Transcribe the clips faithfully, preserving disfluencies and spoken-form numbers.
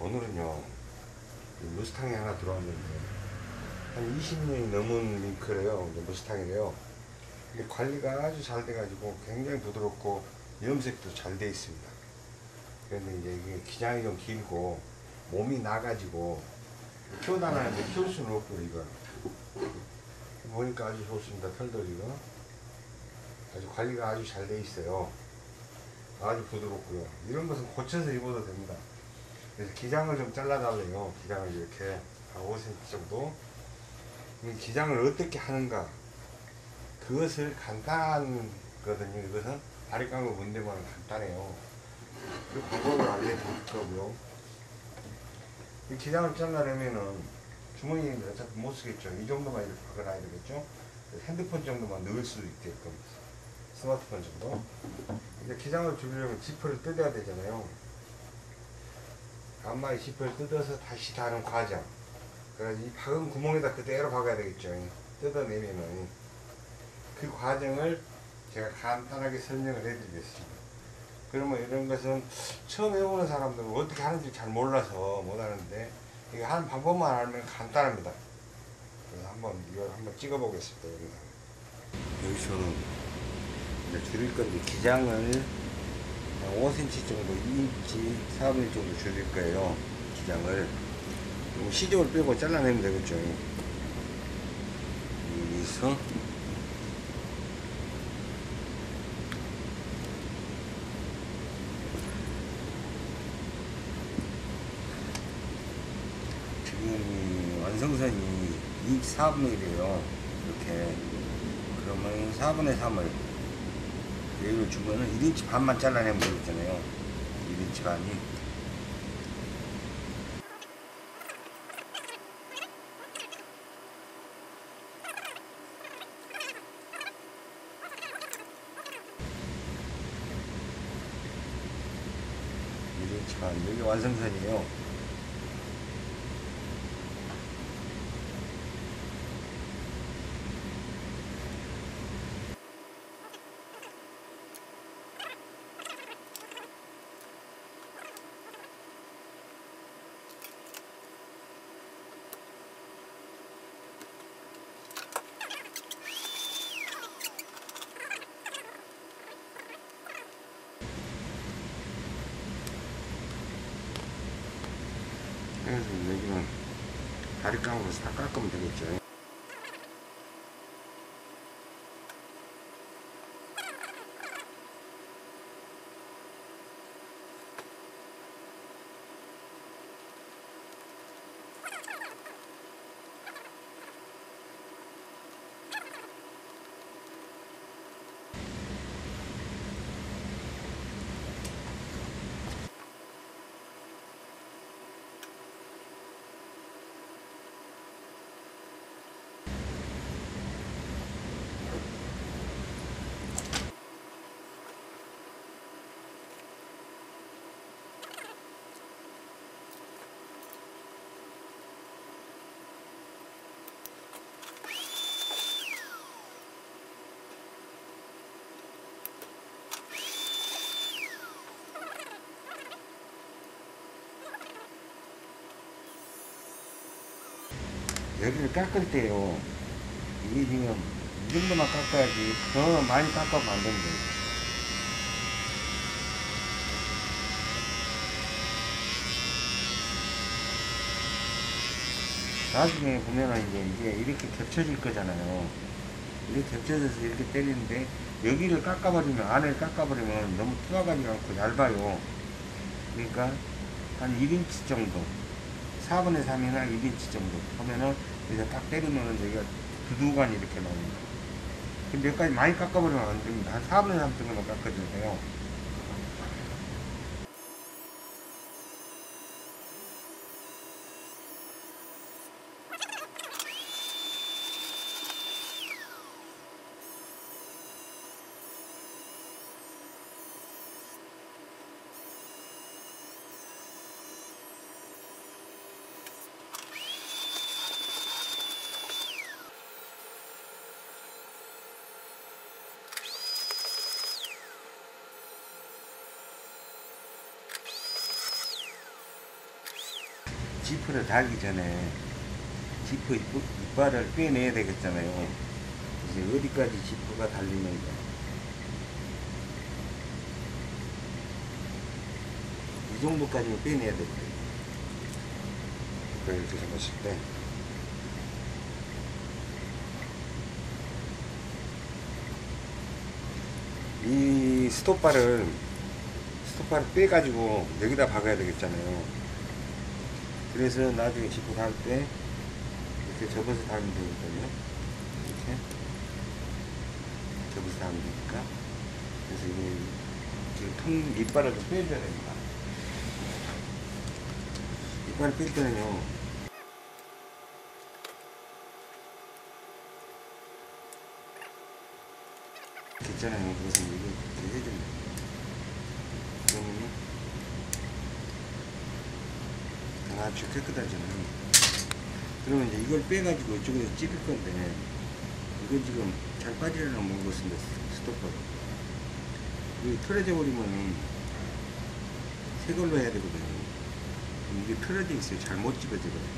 오늘은요 무스탕이 하나 들어왔는데 한 이십 년이 넘은 링크래요. 무스탕이래요. 근데 관리가 아주 잘 돼가지고 굉장히 부드럽고 염색도 잘 돼 있습니다. 그런데 이제 이게 기장이 좀 길고 몸이 나가지고 키워다니는데 키울 수는 없고 이거 보니까 아주 좋습니다. 털들이가 아주 관리가 아주 잘 돼 있어요. 아주 부드럽고요. 이런 것은 고쳐서 입어도 됩니다. 그래서 기장을 좀 잘라달래요. 기장을 이렇게 한 오 센티미터 정도. 기장을 어떻게 하는가 그것을 간단하거든요. 이것은 다리 깎는 문제만 간단해요. 그 방법을 알려드릴 거고요. 이 기장을 잘라내면은 주머니는 어차피 못 쓰겠죠. 이 정도만 이렇게 박아놔야 되겠죠. 핸드폰 정도만 넣을 수 있게끔 스마트폰 정도. 이제 기장을 주려면 지퍼를 뜯어야 되잖아요. 안마의 지퍼를 뜯어서 다시 다른 과정. 그래서 이 박은 구멍에다 그대로 박아야 되겠죠. 뜯어내면은 그 과정을 제가 간단하게 설명을 해드리겠습니다. 그러면 이런 것은 처음 해보는 사람들은 어떻게 하는지 잘 몰라서 못하는데 이거 하는 방법만 알면 간단합니다. 그래서 한번 이걸 한번 찍어 보겠습니다. 여기서는 이제 줄일 건데 기장을 오 센티미터 정도, 이 인치 사 분의 일 정도 줄일 거예요. 기장을 시접을 빼고 잘라내면 되겠죠. 여기서 지금 완성선이 이 인치 사 분의 일이에요. 이렇게 그러면 사 분의 삼을 여기를 주면은 일 인치 반만 잘라내면 되겠잖아요. 일 인치 반이. 일 인치 반. 여기 완성선이에요. 그래서 여기는 다리깡으로 다 깎으면 되겠죠. 여기를 깎을 때요, 이게 지금 이 정도만 깎아야지 더 많이 깎아면 안 됩니다. 나중에 보면은 이제 이게 이렇게 겹쳐질 거잖아요. 이렇게 겹쳐져서 이렇게 때리는데 여기를 깎아버리면, 안을 깎아버리면 너무 투하가지 않고 얇아요. 그러니까 한 일 인치 정도, 사 분의 삼이나 일 인치 정도 하면은 이제 딱 때리면은 여기가 두두간이 이렇게 나옵니다. 몇 가지 많이 깎아버리면 안 됩니다. 한 사 분의 삼 정도만 깎아주세요. 지퍼를 달기 전에 지퍼 이빨을 빼내야 되겠잖아요. 이제 어디까지 지퍼가 달리는가. 이 정도까지는 빼내야 되거든요. 이렇게 잡았을 때 이 스톱바를 스톱바를 빼가지고 여기다 박아야 되겠잖아요. 그래서 나중에 지퍼 달 때 이렇게 접어서 달면 되거든요. 이렇게 접어서 달면 되니까. 그래서 이게 지금 통 이빨을 좀 빼줘야 됩니다. 이빨을 뺄 때는요, 있잖아요. 그래서 이거 이렇게 해줍니다. 그러면은 아주 깨끗하잖아요. 그러면 이제 이걸 빼가지고 이쪽에서 찝을 건데, 이거 지금 잘 빠지려나 모르겠습니다. 스톱바로. 이거 틀어져 버리면은 새 걸로 해야 되거든요. 이게 틀어져 있어요. 잘 못 집어지거든요.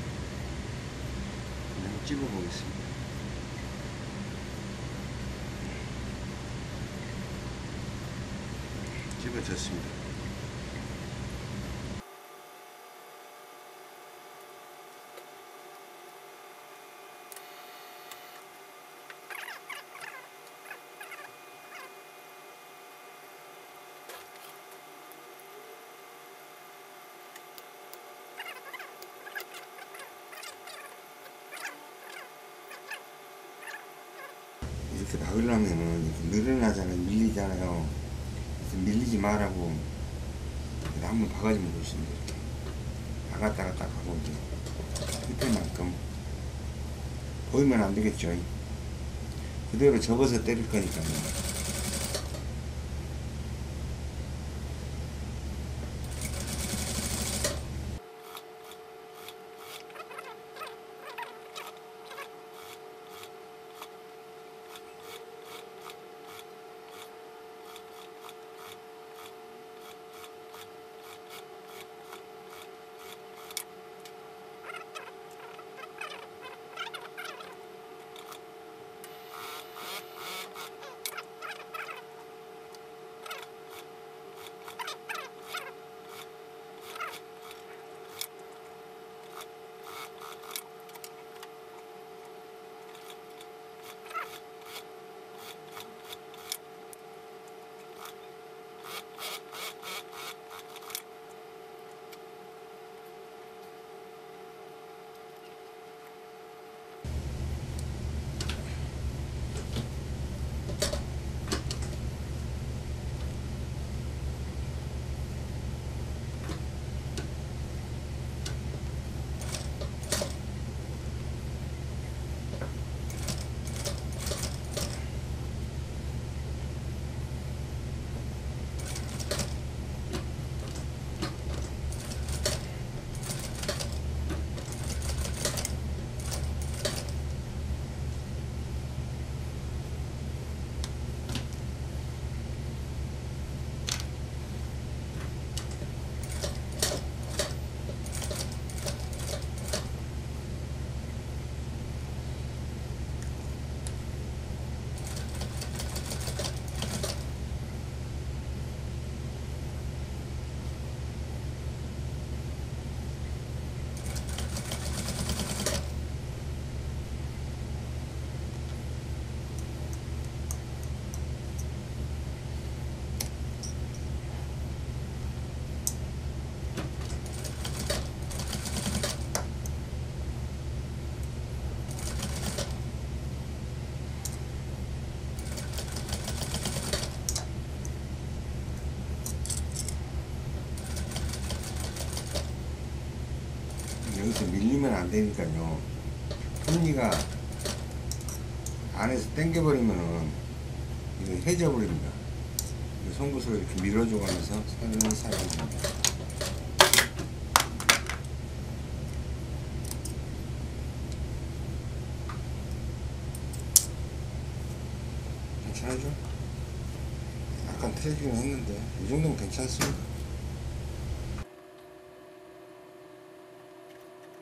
그냥 집어 보겠습니다. 집어졌습니다. 이렇게 박으려면은 이렇게 늘어나잖아요. 밀리잖아요. 그래서 밀리지 말라고 한번 박아주면 좋습니다. 이렇게 박았다가 딱 하고 이제 끝에만큼 보이면 안 되겠죠. 그대로 접어서 때릴 거니까요. 여기서 밀리면 안 되니까요. 톱니가 안에서 당겨버리면은 이거 해져버립니다. 송곳으로 이렇게 밀어줘가면서 살살 합니다. 괜찮아죠? 약간 틀리긴 했는데 이 정도면 괜찮습니다.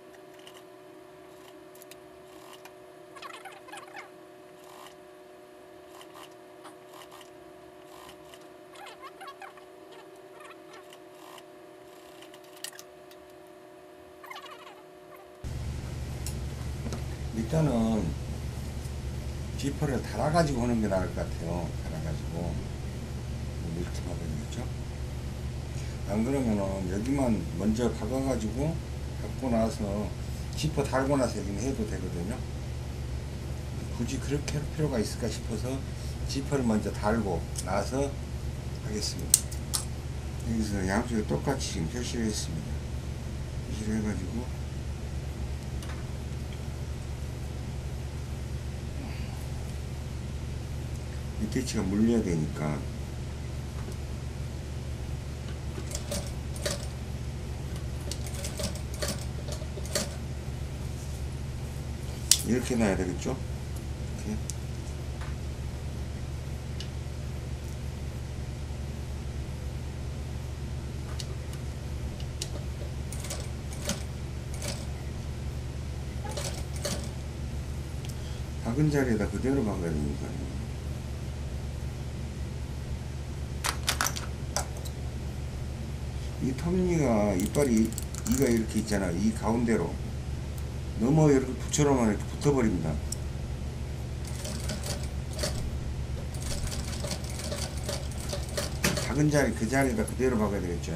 일단은 지퍼를 달아가지고 하는 게 나을 것 같아요. 달아가지고 이렇게 박아야겠죠. 안 그러면은 여기만 먼저 박아가지고 박고 나서 지퍼 달고 나서 여기는 해도 되거든요. 굳이 그렇게 할 필요가 있을까 싶어서 지퍼를 먼저 달고 나서 하겠습니다. 여기서 양쪽에 똑같이 지금 표시를 했습니다. 표시를 해가지고 밑에치가 물려야 되니까 이렇게 놔야 되겠죠? 이렇게. 박은 자리에다 그대로 박아야 되니까요. 이 톱니가 이빨이 이가 이렇게 있잖아. 이 가운데로 너무 이렇게 붙여놓으면 이렇게 붙어버립니다. 박은 자리 그 자리에다 그대로 박아야 되겠죠.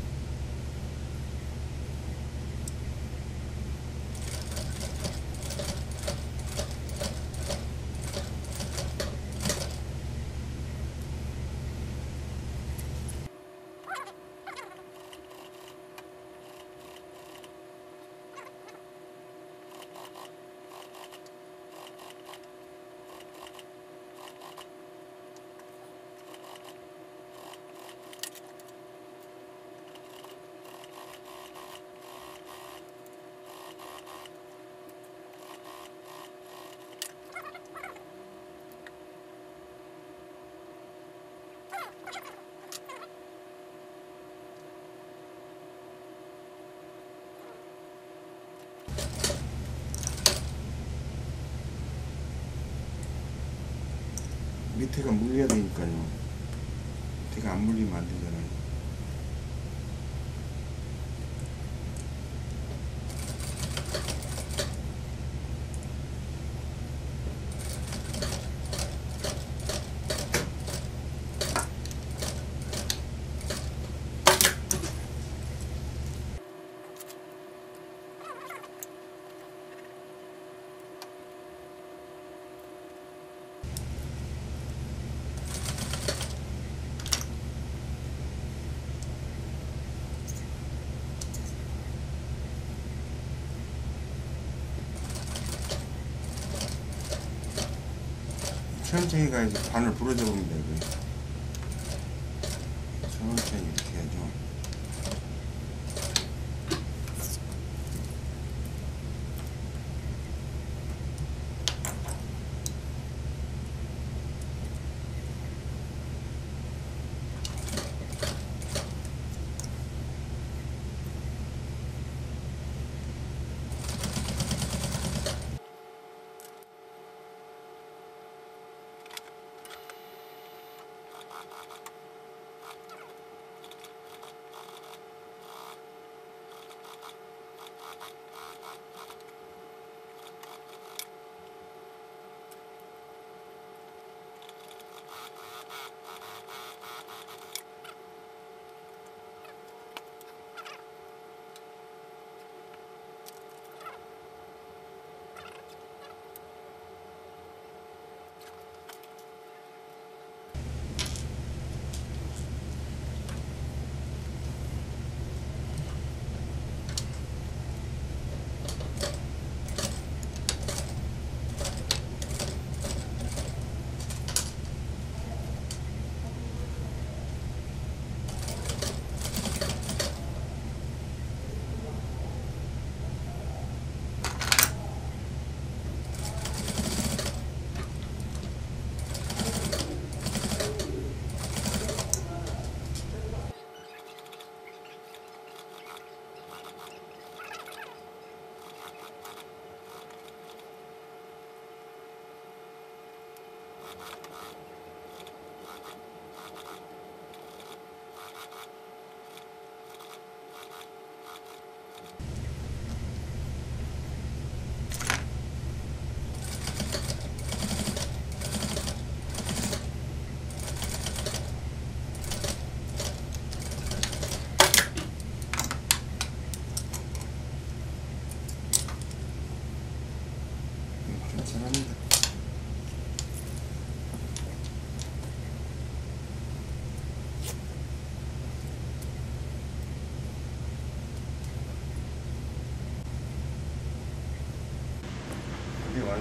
밑에가 물려야 되니까요. 밑에가 안 물리면 안 되잖아요. 천천히 가야지 바늘 부러져 봅니다. 이거. 천천히 이렇게 해야죠.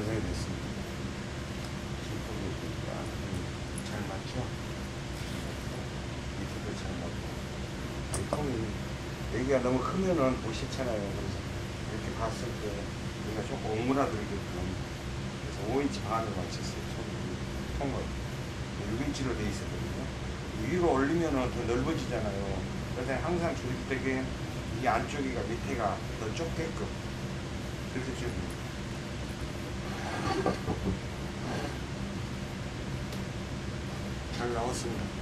완성이 됐습니다. 신포도 잘 맞죠? 밑에도 잘 맞고. 이 통이 여기가 너무 크면은 못 씻잖아요. 그래서 이렇게 봤을 때 우리가 조금 오므라들게끔 그래서 오 인치 반을 맞췄어요. 통을 육 인치로 돼 있었거든요. 위로 올리면은 더 넓어지잖아요. 그래서 항상 조립되게 이 안쪽이가 밑에가 더 좁게끔 그렇게 좀 잘 나왔습니다.